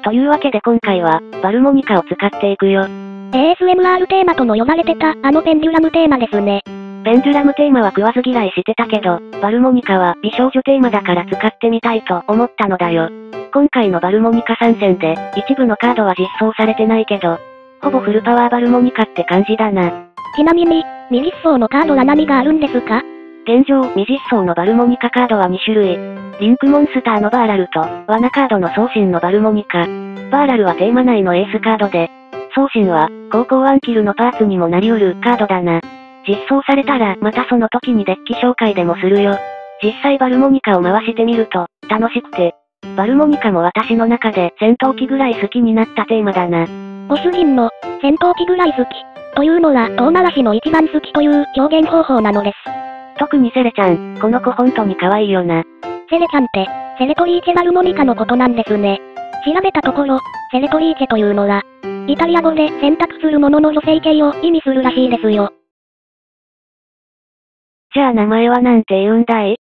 というわけで今回は、バルモニカを使っていくよ。 ASMR テーマとの呼ばれてた、ペンデュラムテーマですね。 ペンデュラムテーマは食わず嫌いしてたけど、バルモニカは美少女テーマだから使ってみたいと思ったのだよ。今回のバルモニカ参戦で、一部のカードは実装されてないけど、ほぼフルパワーバルモニカって感じだな。 ちなみに、未実装のカードは何があるんですか？ 現状、未実装のバルモニカカードは2種類。リンクモンスターのバーラルと、罠カードの送信のバルモニカ。バーラルはテーマ内のエースカードで、送信は、高校ワンキルのパーツにもなり得るカードだな。実装されたら、またその時にデッキ紹介でもするよ。実際バルモニカを回してみると、楽しくて。バルモニカも私の中で戦闘機ぐらい好きになったテーマだな。 ボス銀の、戦闘機ぐらい好き。というのは、遠回しの一番好きという表現方法なのです。 特にセレちゃん、この子本当に可愛いよな。 セレちゃんって、セレトリーチェバルモニカのことなんですね。調べたところ、セレトリーチェというのは、イタリア語で選択するものの女性系を意味するらしいですよ。 じゃあ名前はなんて言うんだい？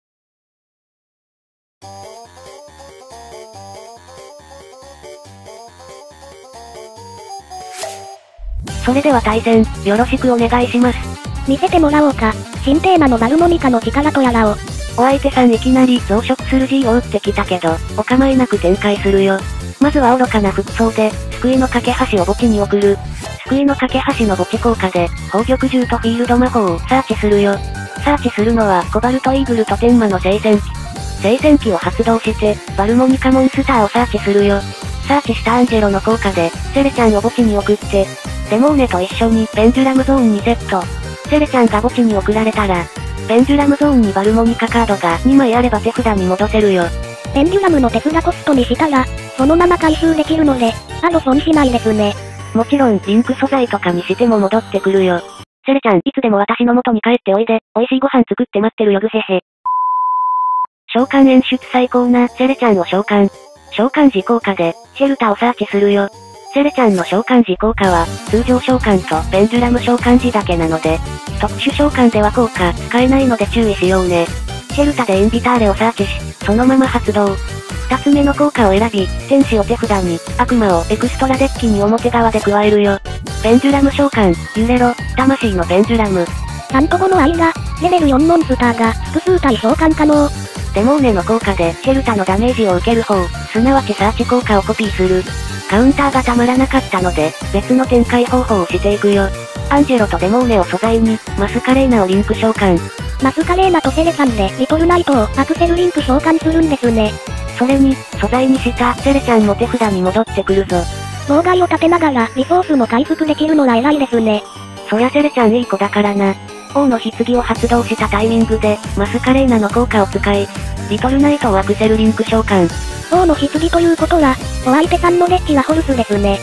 それでは対戦、よろしくお願いします。 見せてもらおうか。新テーマのバルモニカの力とやらを。 お相手さんいきなり増殖する G を打ってきたけど、お構いなく展開するよ。まずは愚かな服装で、救いの架け橋を墓地に送る。救いの架け橋の墓地効果で、宝玉銃とフィールド魔法をサーチするよ。サーチするのは、コバルトイーグルと天魔の聖戦機。聖戦機を発動して、バルモニカモンスターをサーチするよ。サーチしたアンジェロの効果で、セレちゃんを墓地に送って、デモーネと一緒にペンデュラムゾーンにセット。セレちゃんが墓地に送られたら、ペンデュラムゾーンにバルモニカカードが2枚あれば手札に戻せるよ。 ペンデュラムの手札コストにしたら、そのまま回収できるので、損しないですね。 もちろん、リンク素材とかにしても戻ってくるよ。セレちゃん、いつでも私の元に帰っておいで、美味しいご飯作って待ってるよぐへへ。召喚演出最高なセレちゃんを召喚。召喚時効果で、シェルターをサーチするよ。セレちゃんの召喚時効果は、通常召喚とペンデュラム召喚時だけなので、特殊召喚では効果使えないので注意しようね。シェルタでインビターレをサーチし、そのまま発動。二つ目の効果を選び、天使を手札に、悪魔をエクストラデッキに表側で加えるよ。ペンデュラム召喚、揺れろ、魂のペンデュラム。 3と5の間、レベル4モンスターが複数体召喚可能。 デモーネの効果でシェルタのダメージを受ける方、すなわちサーチ効果をコピーする。カウンターがたまらなかったので、別の展開方法をしていくよ。アンジェロとデモーネを素材に、マスカレーナをリンク召喚。 マスカレーナとセレちゃんでリトルナイトをアクセルリンク召喚するんですね。 それに、素材にしたセレちゃんも手札に戻ってくるぞ。 妨害を立てながらリソースも回復できるのは偉いですね。 そりゃセレちゃんいい子だからな。王の棺を発動したタイミングで、マスカレーナの効果を使い、リトルナイトをアクセルリンク召喚。 王の棺ということは、お相手さんのデッキはホルスですね。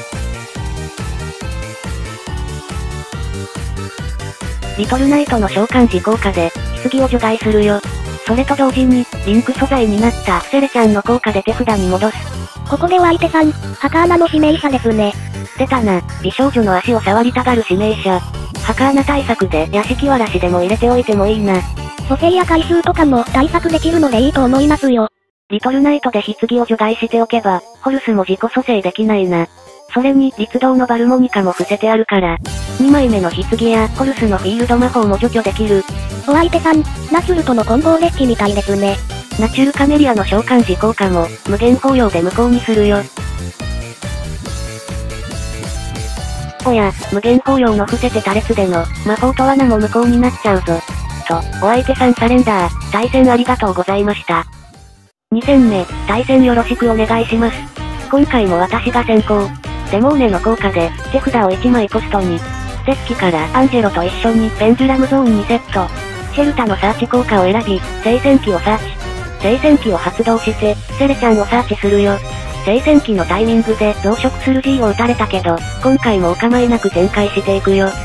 リトルナイトの召喚時効果で、棺を除外するよ。それと同時に、リンク素材になったセレちゃんの効果で手札に戻す。 ここでお相手さん、ハカーナの指名者ですね。 出たな、美少女の足を触りたがる指名者。ハカーナ対策で屋敷わらしでも入れておいてもいいな。 蘇生や回収とかも対策できるのでいいと思いますよ。 リトルナイトで棺を除外しておけば、ホルスも自己蘇生できないな。それに、律動のバルモニカも伏せてあるから、2枚目の棺やホルスのフィールド魔法も除去できる。 お相手さん、ナチュルとの混合デッキみたいですね。 ナチュルカメリアの召喚時効果も、無限包容で無効にするよ。おや、無限包容の伏せて多列での、魔法と罠も無効になっちゃうぞ。と、お相手さんサレンダー、対戦ありがとうございました。2戦目、対戦よろしくお願いします。今回も私が先行。デモーネの効果で、手札を1枚ポストに。デッキからアンジェロと一緒にペンデュラムゾーンにセット。シェルタのサーチ効果を選び、聖戦機をサーチ。聖戦機を発動して、セレちゃんをサーチするよ。聖戦機のタイミングで増殖する G を打たれたけど、今回もお構いなく展開していくよ。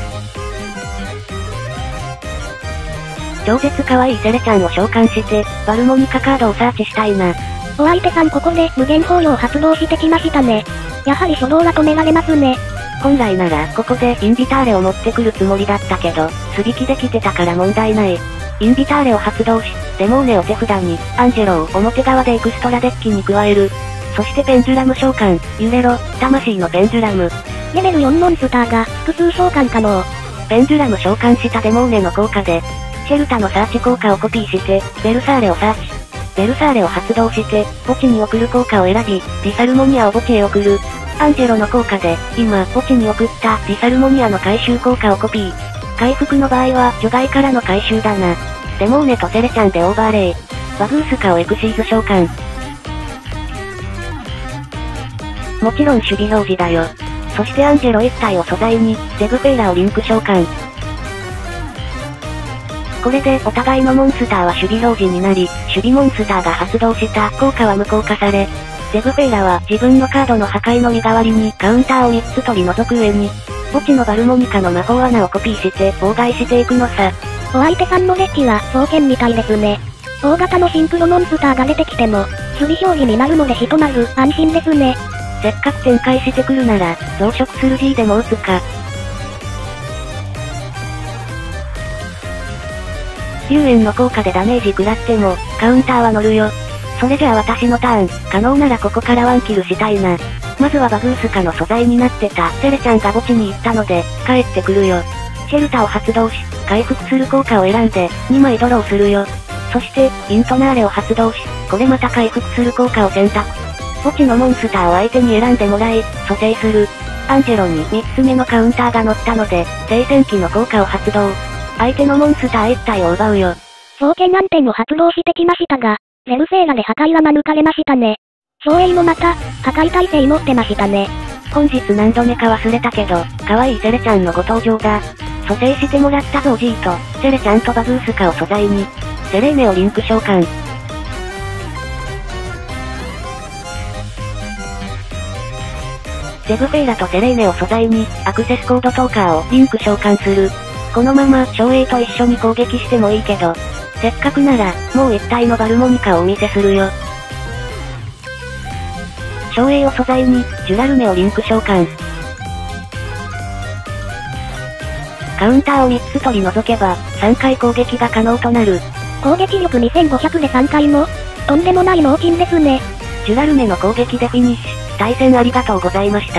超絶可愛いセレちゃんを召喚して、バルモニカカードをサーチしたいな。 お相手さんここで無限包容発動してきましたね。やはり初動は止められますね。 本来ならここでインビターレを持ってくるつもりだったけど、素引きできてたから問題ない。インビターレを発動し、デモーネを手札に、アンジェロを表側でエクストラデッキに加える。 そしてペンデュラム召喚、揺れろ、魂のペンデュラム。 レベル4モンスターが複数召喚可能。 ペンデュラム召喚したデモーネの効果で、シェルタのサーチ効果をコピーして、ベルサーレをサーチ。ベルサーレを発動して、墓地に送る効果を選び、ディサルモニアを墓地へ送る。アンジェロの効果で、今、墓地に送ったディサルモニアの回収効果をコピー。回復の場合は、除外からの回収だな。デモーネとセレちゃんでオーバーレイ。バグースカをエクシーズ召喚。もちろん守備表示だよ。そしてアンジェロ1体を素材に、ゼグフェイラをリンク召喚。これでお互いのモンスターは守備表示になり、守備モンスターが発動した効果は無効化され、ゼグフェイラは自分のカードの破壊の身代わりにカウンターを3つ取り除く上に、墓地のバルモニカの魔法穴をコピーして妨害していくのさ。 お相手さんのデッキは双剣みたいですね。大型のシンクロモンスターが出てきても、守備表示になるのでひとまず安心ですね。 せっかく展開してくるなら、増殖する G でも打つか。10円の効果でダメージ食らっても、カウンターは乗るよ。それじゃあ私のターン、可能ならここからワンキルしたいな。まずはバグースカの素材になってたセレちゃんが墓地に行ったので、帰ってくるよ。シェルタを発動し、回復する効果を選んで、2枚ドローするよ。そして、イントナーレを発動し、これまた回復する効果を選択。墓地のモンスターを相手に選んでもらい、蘇生する。アンジェロに3つ目のカウンターが乗ったので、聖戦機の効果を発動。相手のモンスター1体を奪うよ。 双剣暗転を発動してきましたが、ゼルフェーラで破壊は免れましたね。照英もまた、破壊耐性持ってましたね。 本日何度目か忘れたけど、可愛いセレちゃんのご登場だ。蘇生してもらったぞGと、セレちゃんとバグースカを素材に、セレーネをリンク召喚。ゼグフェイラとセレーネを素材に、アクセスコードトーカーをリンク召喚する。このまま、照英と一緒に攻撃してもいいけど、せっかくなら、もう一体のバルモニカをお見せするよ。照英を素材に、ジュラルメをリンク召喚。カウンターを3つ取り除けば、3回攻撃が可能となる。 攻撃力2500で3回も、とんでもない猛禽ですね。 ジュラルメの攻撃でフィニッシュ。対戦ありがとうございました。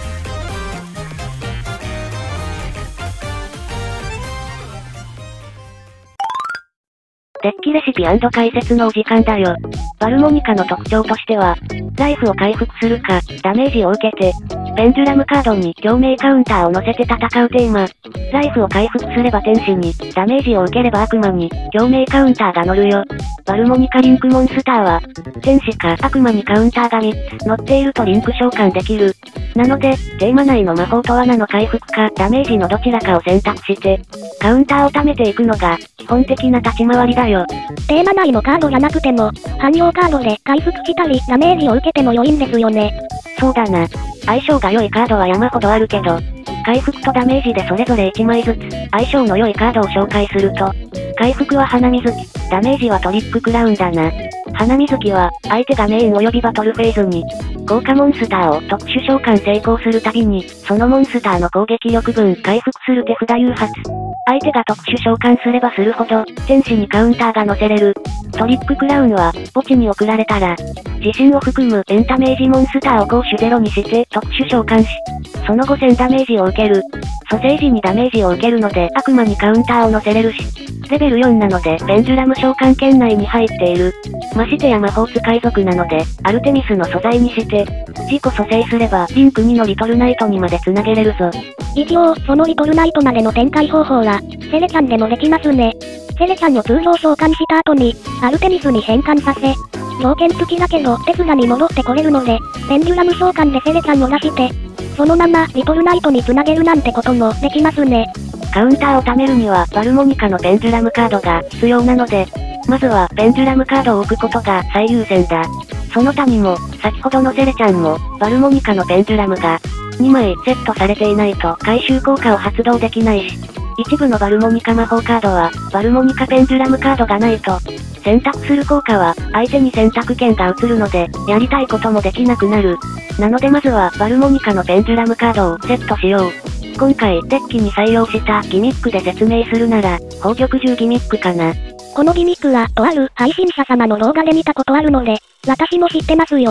デッキレシピ&解説のお時間だよ。バルモニカの特徴としては、ライフを回復するか、ダメージを受けて、ペンデュラムカードに共鳴カウンターを乗せて戦うテーマ。ライフを回復すれば天使に、ダメージを受ければ悪魔に、共鳴カウンターが乗るよ。バルモニカリンクモンスターは、天使か悪魔にカウンターが3つ乗っているとリンク召喚できる。なので、テーマ内の魔法と罠の回復かダメージのどちらかを選択して、カウンターを貯めていくのが、基本的な立ち回りだよ。 テーマ内のカードがなくても、汎用カードで回復したりダメージを受けても良いんですよね。 そうだな。相性が良いカードは山ほどあるけど、回復とダメージでそれぞれ1枚ずつ、相性の良いカードを紹介すると、回復は花水木、ダメージはトリッククラウンだな。花水木は、相手がメイン及びバトルフェーズに、効果モンスターを特殊召喚成功するたびに、そのモンスターの攻撃力分回復する手札誘発。相手が特殊召喚すればするほど、天使にカウンターが乗せれる。トリッククラウンは、墓地に送られたら、自身を含むエンタメージモンスターを攻守ゼロにして特殊召喚し、その後1000ダメージを受ける。蘇生時にダメージを受けるので悪魔にカウンターを乗せれるし、レベル4なのでペンデュラム召喚圏内に入っている。ましてや魔法使い族なので、アルテミスの素材にして、自己蘇生すればリンク2のリトルナイトにまで繋げれるぞ。 一応、そのリトルナイトまでの展開方法は、セレちゃんでもできますね。セレちゃんを通常召喚した後に、アルテミスに変換させ、条件付きだけど手札に戻ってこれるので、ペンデュラム召喚でセレちゃんを出して、そのままリトルナイトに繋げるなんてこともできますね。 カウンターを貯めるにはバルモニカのペンデュラムカードが必要なので、まずはペンデュラムカードを置くことが最優先だ。その他にも、先ほどのセレちゃんも、バルモニカのペンデュラムが2枚セットされていないと回収効果を発動できないし、一部のバルモニカ魔法カードは、バルモニカペンデュラムカードがないと、選択する効果は、相手に選択権が移るので、やりたいこともできなくなる。なのでまずは、バルモニカのペンデュラムカードをセットしよう。今回、デッキに採用したギミックで説明するなら、宝玉獣ギミックかな。 このギミックは、とある配信者様の動画で見たことあるので、私も知ってますよ。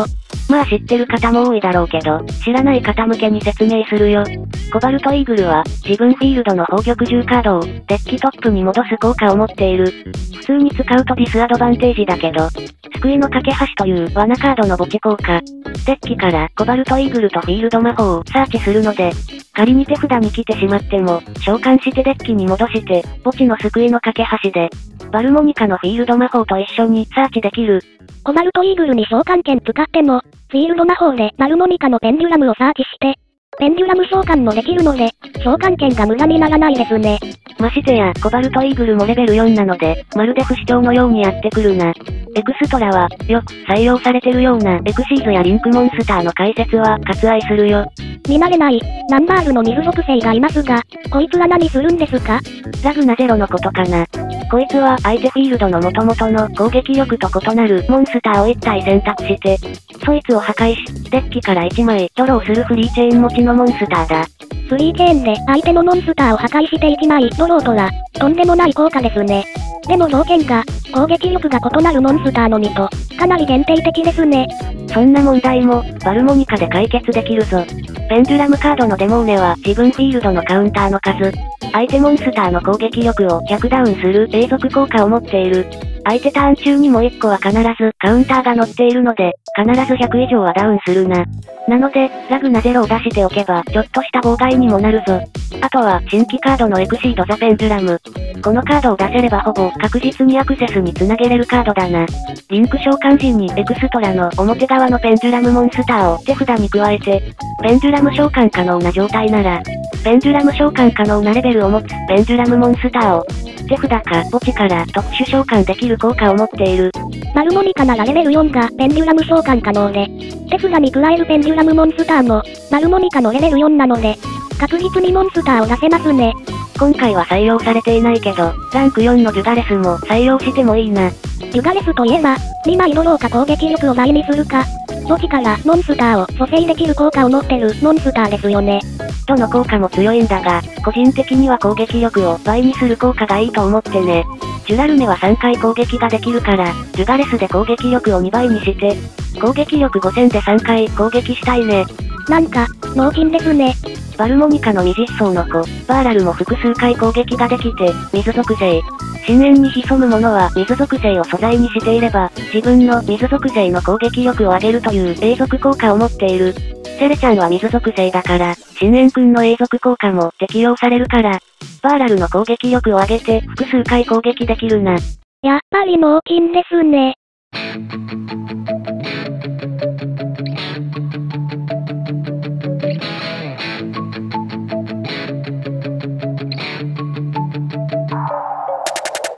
まあ知ってる方も多いだろうけど、知らない方向けに説明するよ。コバルトイーグルは、自分フィールドの宝玉10カードを、デッキトップに戻す効果を持っている。普通に使うとディスアドバンテージだけど、救いの架け橋という罠カードの墓地効果。デッキからコバルトイーグルとフィールド魔法をサーチするので、仮に手札に来てしまっても、召喚してデッキに戻して、墓地の救いの架け橋で、バルモニカのフィールド魔法と一緒にサーチできる。 コバルトイーグルに召喚権使っても、フィールド魔法でバルモニカのペンデュラムをサーチして、ペンデュラム召喚もできるので、召喚権が無駄にならないですね。 ましてや、コバルトイーグルもレベル4なので、まるで不死鳥のようにやってくるな。エクストラは、よく採用されてるようなエクシーズやリンクモンスターの解説は割愛するよ。 見慣れない、ナンバーズの水属性がいますが、こいつは何するんですか？ ラグナゼロのことかな。こいつは相手フィールドの元々の攻撃力と異なるモンスターを1体選択して、そいつを破壊し、デッキから1枚ドローするフリーチェーン持ちのモンスターだ。 フリーチェーンで相手のモンスターを破壊して1枚ドローとは、とんでもない効果ですね。でも条件が、攻撃力が異なるモンスターのみと、かなり限定的ですね。 そんな問題も、バルモニカで解決できるぞ。ペンデュラムカードのデモーネは自分フィールドのカウンターの数、相手モンスターの攻撃力を100ダウンする永続効果を持っている。相手ターン中にも1個は必ずカウンターが乗っているので、必ず100以上はダウンするな。なので、ラグナゼロを出しておけば、ちょっとした妨害にもなるぞ。あとは、新規カードのエクシード・ザ・ペンデュラム。このカードを出せればほぼ確実にアクセスにつなげれるカードだな。リンク召喚時にエクストラの表側のペンデュラムモンスターを手札に加えて、ペンデュラム召喚可能な状態なら、ペンデュラム召喚可能なレベルを持つペンデュラムモンスターを、手札か墓地から特殊召喚できる効果を持っている。 バルモニカならレベル4がペンデュラム召喚可能で、手札に加えるペンデュラムモンスターも、バルモニカのレベル4なので、確実にモンスターを出せますね。 今回は採用されていないけど、ランク4のジュガレスも採用してもいいな。 ジュガレスといえば、2枚ドローか攻撃力を倍にするか、墓地からモンスターを蘇生できる効果を持ってるモンスターですよね。 どの効果も強いんだが、個人的には攻撃力を倍にする効果がいいと思ってね。ジュラルネは3回攻撃ができるから、ジュガレスで攻撃力を2倍にして、攻撃力5000で3回攻撃したいね。 なんか、猛禽ですね。 バルモニカの未実装の子、バーラルも複数回攻撃ができて、水属性。深淵に潜むものは水属性を素材にしていれば、自分の水属性の攻撃力を上げるという永続効果を持っている。セレちゃんは水属性だから、深淵くんの永続効果も適用されるから、バーラルの攻撃力を上げて複数回攻撃できるな。 やっぱり猛禽ですね。